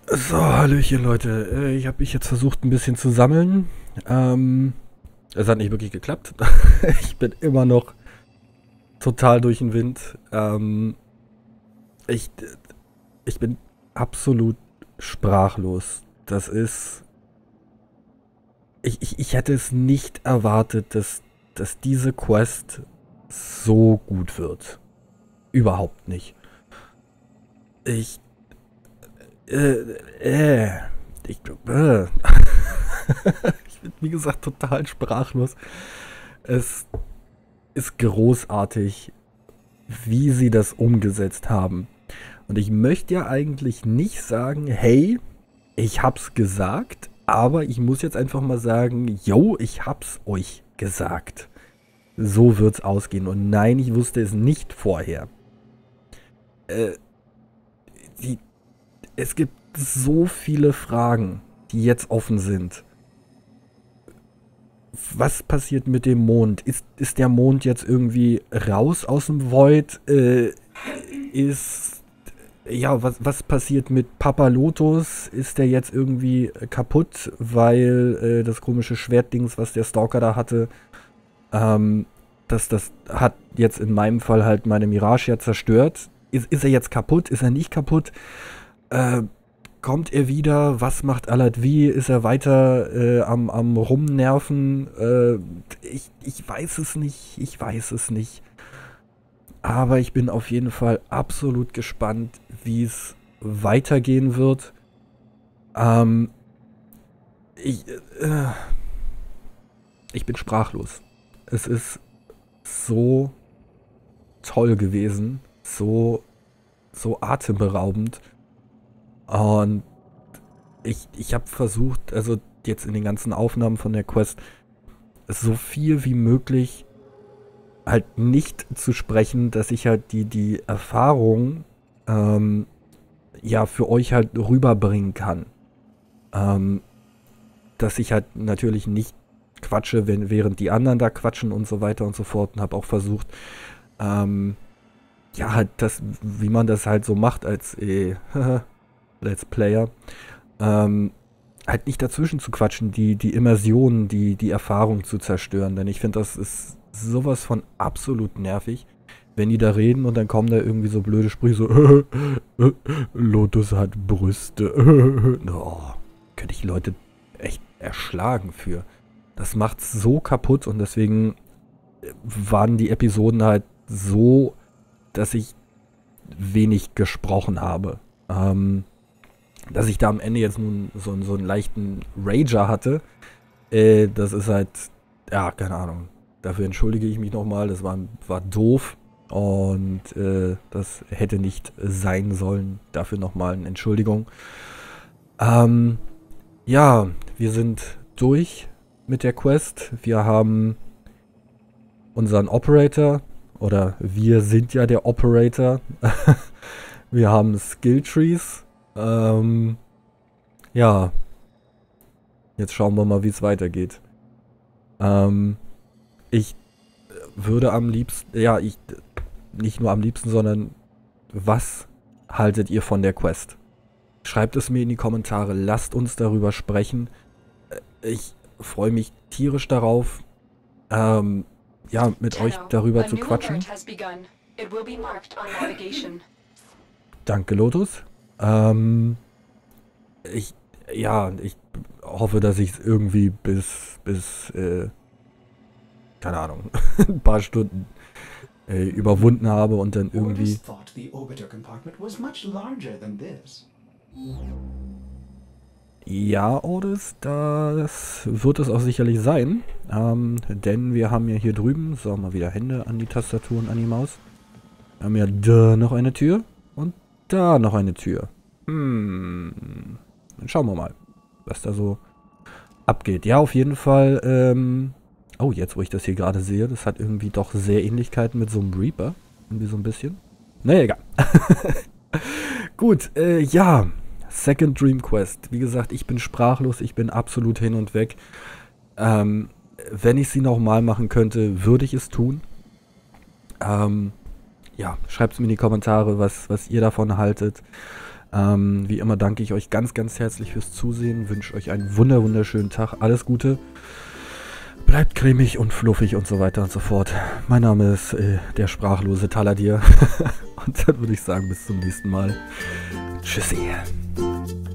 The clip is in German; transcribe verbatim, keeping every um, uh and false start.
So, hallöchen Leute. Äh, Ich habe mich jetzt versucht ein bisschen zu sammeln. Ähm, es hat nicht wirklich geklappt. Ich bin immer noch total durch den Wind. Ähm, ich, ich bin absolut sprachlos. Das ist. Ich, ich, ich hätte es nicht erwartet, dass, dass diese Quest so gut wird. Überhaupt nicht. Ich. Äh, äh, ich. Äh. Ich bin, wie gesagt, total sprachlos. Es ist großartig, wie sie das umgesetzt haben. Und ich möchte ja eigentlich nicht sagen, hey, ich hab's gesagt, aber ich muss jetzt einfach mal sagen, yo, ich hab's euch gesagt. So wird's ausgehen. Und nein, ich wusste es nicht vorher. Äh, die, es gibt so viele Fragen, die jetzt offen sind. Was passiert mit dem Mond? Ist, ist der Mond jetzt irgendwie raus aus dem Void? Äh, ist. Ja, was, was passiert mit Papa Lotus? Ist der jetzt irgendwie kaputt, weil äh, das komische Schwertdings, was der Stalker da hatte, ähm, das, das hat jetzt in meinem Fall halt meine Mirage ja zerstört. Ist, ist er jetzt kaputt? Ist er nicht kaputt? Äh, Kommt er wieder? Was macht Alad wie? Ist er weiter äh, am, am Rumnerven? Äh, ich, ich weiß es nicht. Ich weiß es nicht. Aber ich bin auf jeden Fall absolut gespannt, wie es weitergehen wird. Ähm, ich, äh, ich bin sprachlos. Es ist so toll gewesen. So, so atemberaubend. Und ich, ich habe versucht, also jetzt in den ganzen Aufnahmen von der Quest, so viel wie möglich halt nicht zu sprechen, dass ich halt die, die Erfahrung ähm, ja für euch halt rüberbringen kann. Ähm, dass ich halt natürlich nicht quatsche, wenn, während die anderen da quatschen und so weiter und so fort, und habe auch versucht, ähm, ja, halt das, wie man das halt so macht als äh, Let's Player, ähm, halt nicht dazwischen zu quatschen, die, die Immersion, die, die Erfahrung zu zerstören. Denn ich finde, das ist sowas von absolut nervig, wenn die da reden und dann kommen da irgendwie so blöde Sprüche, so Lotus hat Brüste. Oh, könnte ich Leute echt erschlagen für. Das macht's so kaputt, und deswegen waren die Episoden halt so, dass ich wenig gesprochen habe. Ähm, dass ich da am Ende jetzt nun so, so einen leichten Rager hatte, äh, das ist halt, ja, keine Ahnung. Dafür entschuldige ich mich nochmal, das war, war doof, und äh, das hätte nicht sein sollen. Dafür nochmal eine Entschuldigung. Ähm, ja, wir sind durch mit der Quest. Wir haben unseren Operator, oder wir sind ja der Operator. Wir haben Skilltrees. Ähm, ja, jetzt schauen wir mal, wie es weitergeht. Ähm, ich würde am liebsten, ja, ich, nicht nur am liebsten, sondern was haltet ihr von der Quest? Schreibt es mir in die Kommentare, lasst uns darüber sprechen. Ich freue mich tierisch darauf, ähm, ja, mit euch darüber zu quatschen. Danke, Lotus. Ähm, ich, ja, ich hoffe, dass ich es irgendwie bis, bis, äh, keine Ahnung, ein paar Stunden äh, überwunden habe und dann irgendwie. Ja, Otis, das wird es auch sicherlich sein. Ähm, denn wir haben ja hier drüben, so, mal wieder Hände an die Tastatur und an die Maus. Wir haben ja da noch eine Tür und da noch eine Tür. Hm. Dann schauen wir mal, was da so abgeht. Ja, auf jeden Fall, ähm, oh, jetzt wo ich das hier gerade sehe, das hat irgendwie doch sehr Ähnlichkeiten mit so einem Reaper. Irgendwie so ein bisschen. Naja, egal. Gut, äh, ja. Second Dream Quest. Wie gesagt, ich bin sprachlos, ich bin absolut hin und weg. Ähm, wenn ich sie nochmal machen könnte, würde ich es tun. Ähm, ja, schreibt es mir in die Kommentare, was, was ihr davon haltet. Ähm, wie immer danke ich euch ganz, ganz herzlich fürs Zusehen. Wünsche euch einen wunder, wunderschönen Tag. Alles Gute. Bleibt cremig und fluffig und so weiter und so fort. Mein Name ist äh, der sprachlose Taladir. Und dann würde ich sagen, bis zum nächsten Mal. Tschüssi.